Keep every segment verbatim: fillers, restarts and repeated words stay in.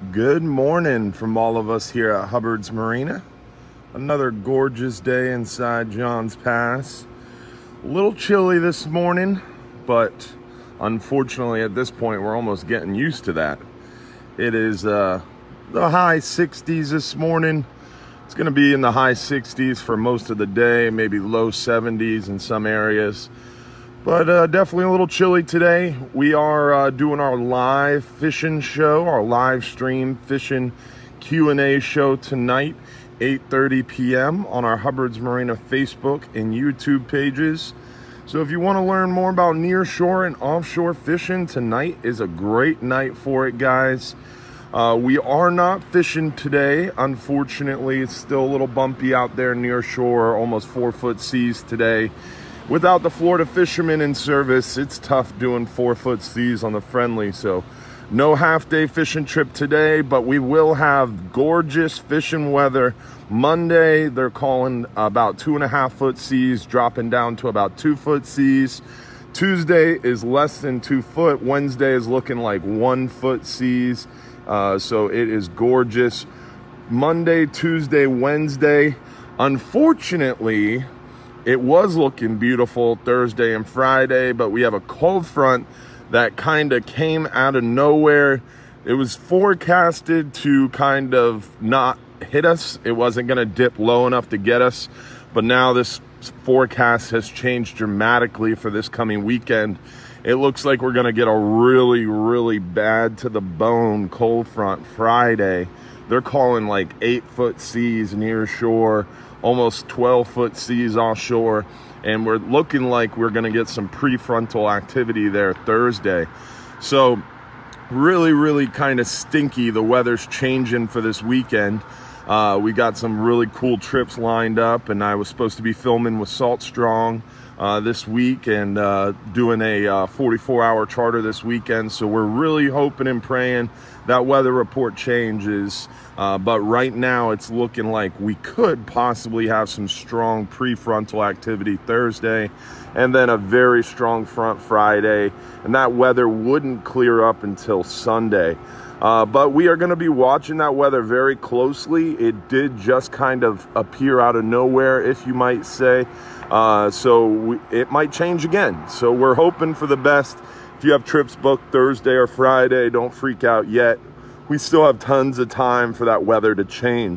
Good morning from all of us here at Hubbard's Marina. Another gorgeous day inside John's Pass. A little chilly this morning, but unfortunately at this point we're almost getting used to that. It is uh, the high sixties this morning. It's going to be in the high sixties for most of the day, maybe low seventies in some areas. But uh, definitely a little chilly today. We are uh, doing our live fishing show, our live stream fishing Q and A show tonight, eight thirty p m on our Hubbard's Marina Facebook and YouTube pages. So if you want to learn more about nearshore and offshore fishing, tonight is a great night for it, guys. Uh, we are not fishing today. Unfortunately, it's still a little bumpy out there near shore, almost four foot seas today. Without the Florida fishermen in service, it's tough doing four foot seas on the friendly. So no half day fishing trip today, but we will have gorgeous fishing weather. Monday, they're calling about two and a half foot seas, dropping down to about two foot seas. Tuesday is less than two foot. Wednesday is looking like one foot seas. Uh, so it is gorgeous. Monday, Tuesday, Wednesday. Unfortunately, it was looking beautiful Thursday and Friday, but we have a cold front that kind of came out of nowhere. It was forecasted to kind of not hit us. It wasn't going to dip low enough to get us, but now this forecast has changed dramatically for this coming weekend. It looks like we're going to get a really, really bad to the bone cold front Friday. They're calling like eight foot seas near shore, almost twelve foot seas offshore, and we're looking like we're going to get some prefrontal activity there Thursday. So really, really kind of stinky. The weather's changing for this weekend. Uh, we got some really cool trips lined up, and I was supposed to be filming with Salt Strong uh, this week and uh, doing a uh, forty-four hour charter this weekend. So we're really hoping and praying that weather report changes. Uh, but right now it's looking like we could possibly have some strong prefrontal activity Thursday and then a very strong front Friday, and that weather wouldn't clear up until Sunday. Uh, but we are going to be watching that weather very closely. It did just kind of appear out of nowhere, if you might say. Uh, so we, it might change again. So we're hoping for the best. If you have trips booked Thursday or Friday, don't freak out yet. We still have tons of time for that weather to change.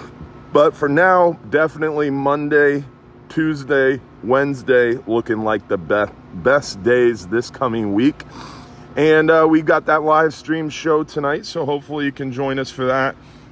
But for now, definitely Monday, Tuesday, Wednesday looking like the best, best days this coming week. And uh, we got that live stream show tonight, so hopefully you can join us for that.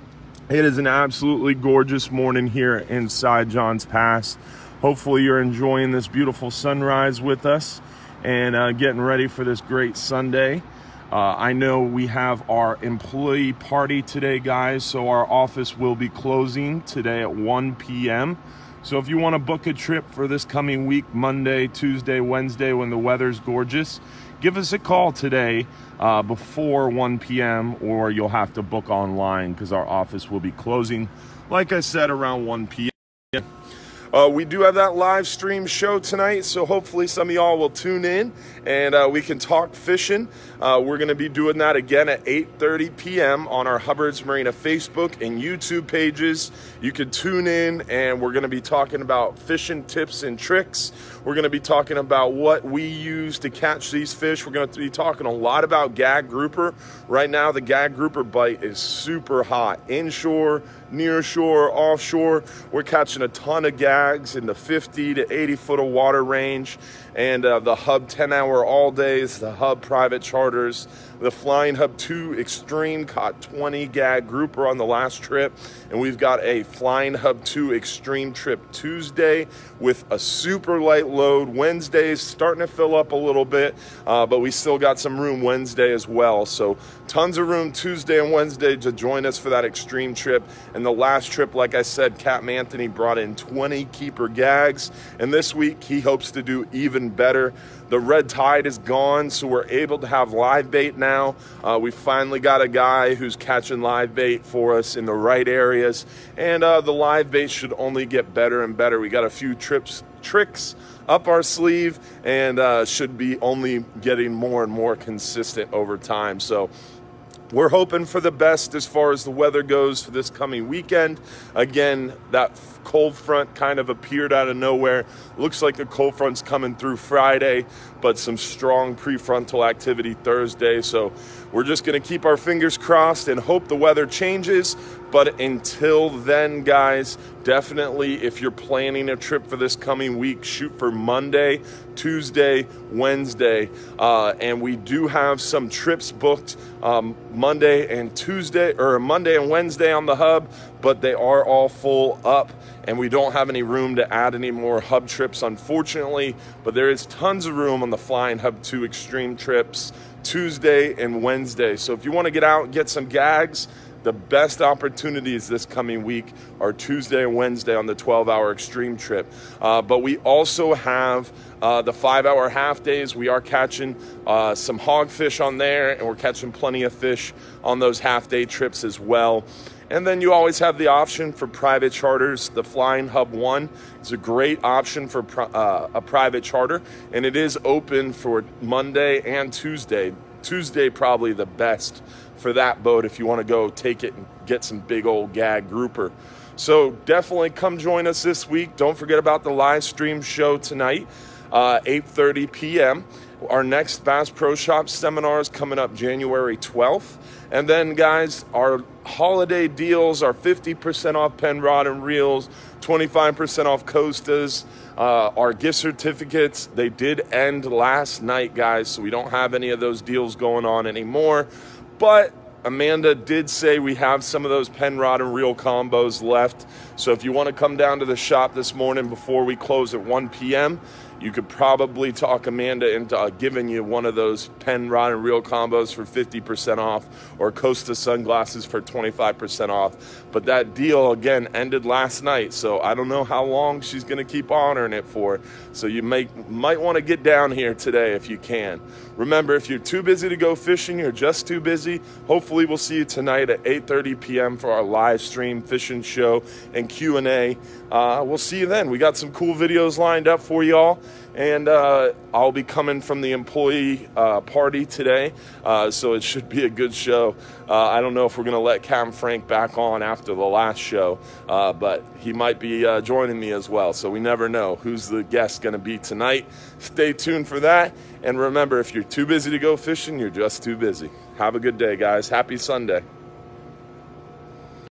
It is an absolutely gorgeous morning here inside John's Pass. Hopefully you're enjoying this beautiful sunrise with us and uh, getting ready for this great Sunday. Uh, I know we have our employee party today, guys, so our office will be closing today at one p m So if you want to book a trip for this coming week, Monday, Tuesday, Wednesday, when the weather's gorgeous, give us a call today uh, before one p m or you'll have to book online because our office will be closing, like I said, around one p m Uh, we do have that live stream show tonight, so hopefully some of y'all will tune in and uh, we can talk fishing. Uh, we're going to be doing that again at eight thirty p m on our Hubbard's Marina Facebook and YouTube pages. You can tune in, and we're going to be talking about fishing tips and tricks. We're going to be talking about what we use to catch these fish. We're going to be talking a lot about gag grouper. Right now, the gag grouper bite is super hot. Inshore, near shore, offshore, we're catching a ton of gags in the fifty to eighty foot of water range. And uh, the Hub ten hour all days, the Hub private charters, the Flying Hub two Extreme caught twenty gag grouper on the last trip. And we've got a Flying Hub two Extreme trip Tuesday with a super light load. Wednesday's starting to fill up a little bit, uh, but we still got some room Wednesday as well. So tons of room Tuesday and Wednesday to join us for that Extreme trip. And the last trip, like I said, Captain Anthony brought in twenty keeper gags. And this week he hopes to do even better. The red tide is gone, so we're able to have live bait now. Uh, we finally got a guy who's catching live bait for us in the right areas, and uh, the live bait should only get better and better. We got a few trips, tricks up our sleeve, and uh, should be only getting more and more consistent over time. So we're hoping for the best as far as the weather goes for this coming weekend. Again, that cold front kind of appeared out of nowhere. Looks like the cold front's coming through Friday, but some strong prefrontal activity Thursday. So we're just going to keep our fingers crossed and hope the weather changes. But until then, guys, definitely if you're planning a trip for this coming week, shoot for Monday, Tuesday, Wednesday. Uh, and we do have some trips booked um, Monday and Tuesday, or Monday and Wednesday on the hub, but they are all full up. And we don't have any room to add any more hub trips, unfortunately. But there is tons of room on the Flying Hub two Extreme trips Tuesday and Wednesday. So if you want to get out and get some gags, the best opportunities this coming week are Tuesday and Wednesday on the twelve hour Extreme trip. Uh, but we also have uh, the five hour half days. We are catching uh, some hogfish on there, and we're catching plenty of fish on those half day trips as well. And then you always have the option for private charters. The Flying Hub one is a great option for uh, a private charter, and it is open for Monday and Tuesday. Tuesday probably the best for that boat if you want to go take it and get some big old gag grouper. So definitely come join us this week. Don't forget about the live stream show tonight, uh, eight thirty p m Our next Bass Pro Shop seminar is coming up January twelfth. And then, guys, our holiday deals are fifty percent off pen rod and reels, twenty-five percent off Costas. Uh, our gift certificates, they did end last night, guys, so we don't have any of those deals going on anymore. But Amanda did say we have some of those pen rod and reel combos left. So if you want to come down to the shop this morning before we close at one p m, you could probably talk Amanda into uh, giving you one of those pen rod and reel combos for fifty percent off, or Costa sunglasses for twenty-five percent off. But that deal, again, ended last night, so I don't know how long she's going to keep honoring it for. So you may, might want to get down here today if you can. Remember, if you're too busy to go fishing, you're just too busy, hopefully we'll see you tonight at eight thirty p m for our live stream fishing show and Q and A. Uh, we'll see you then. We got some cool videos lined up for y'all. And uh, I'll be coming from the employee uh, party today, uh, so it should be a good show. Uh, I don't know if we're going to let Cam Frank back on after the last show, uh, but he might be uh, joining me as well, so we never know who's the guest going to be tonight. Stay tuned for that, and remember, if you're too busy to go fishing, you're just too busy. Have a good day, guys. Happy Sunday.